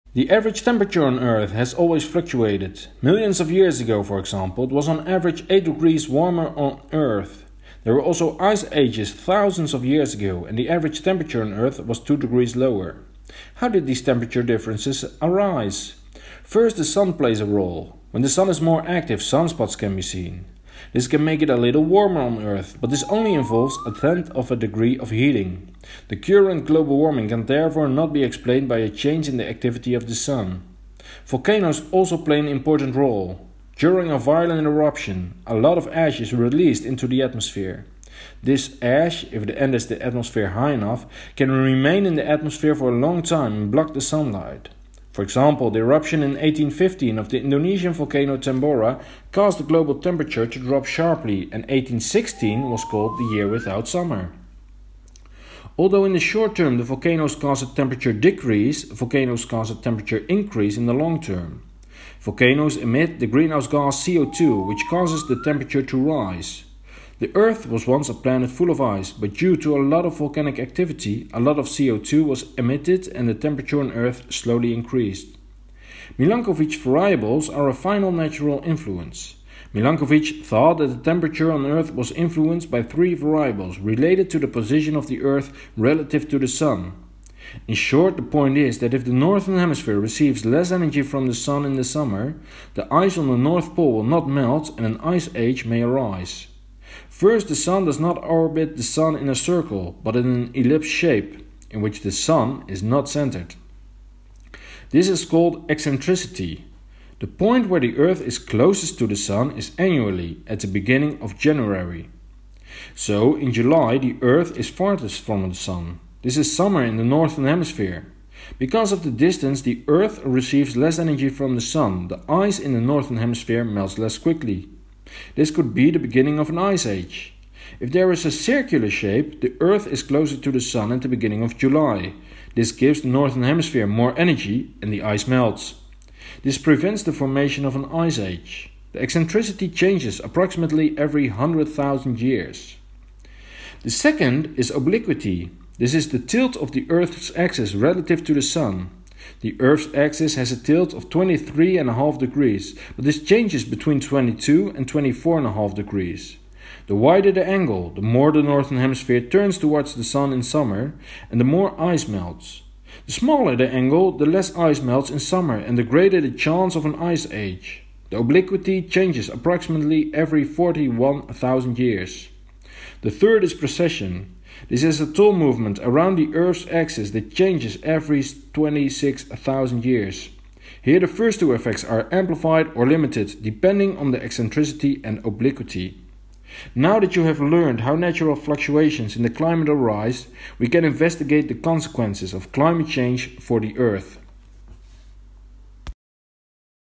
The average temperature on Earth has always fluctuated. Millions of years ago, for example, it was on average 8 degrees warmer on Earth. There were also ice ages thousands of years ago, and the average temperature on Earth was 2 degrees lower. How did these temperature differences arise? First, the sun plays a role. When the sun is more active, sunspots can be seen. This can make it a little warmer on Earth, but this only involves 1/10 of a degree of heating. The current global warming can therefore not be explained by a change in the activity of the sun. Volcanoes also play an important role. During a violent eruption, a lot of ash is released into the atmosphere. This ash, if it enters the atmosphere high enough, can remain in the atmosphere for a long time and block the sunlight. For example, the eruption in 1815 of the Indonesian volcano Tambora caused the global temperature to drop sharply, and 1816 was called the year without summer. Although in the short term the volcanoes cause a temperature decrease, volcanoes cause a temperature increase in the long term. Volcanoes emit the greenhouse gas CO2, which causes the temperature to rise. The Earth was once a planet full of ice, but due to a lot of volcanic activity, a lot of CO2 was emitted and the temperature on Earth slowly increased. Milankovitch variables are a final natural influence. Milankovitch thought that the temperature on Earth was influenced by 3 variables related to the position of the Earth relative to the Sun. In short, the point is that if the northern hemisphere receives less energy from the Sun in the summer, the ice on the North Pole will not melt and an ice age may arise. First, the Sun does not orbit the Sun in a circle, but in an ellipse shape, in which the Sun is not centered. This is called eccentricity. The point where the Earth is closest to the Sun is annually, at the beginning of January. So, in July, the Earth is farthest from the Sun. This is summer in the northern hemisphere. Because of the distance, the Earth receives less energy from the Sun. The ice in the northern hemisphere melts less quickly. This could be the beginning of an ice age. If there is a circular shape, the Earth is closer to the Sun at the beginning of July. This gives the northern hemisphere more energy and the ice melts. This prevents the formation of an ice age. The eccentricity changes approximately every 100,000 years. The second is obliquity. This is the tilt of the Earth's axis relative to the Sun. The Earth's axis has a tilt of 23.5 degrees, but this changes between 22 and 24.5 degrees. The wider the angle, the more the northern hemisphere turns towards the Sun in summer, and the more ice melts. The smaller the angle, the less ice melts in summer, and the greater the chance of an ice age. The obliquity changes approximately every 41,000 years. The third is precession. This is a tall movement around the Earth's axis that changes every 26,000 years. Here the first 2 effects are amplified or limited depending on the eccentricity and obliquity. Now that you have learned how natural fluctuations in the climate arise, we can investigate the consequences of climate change for the Earth.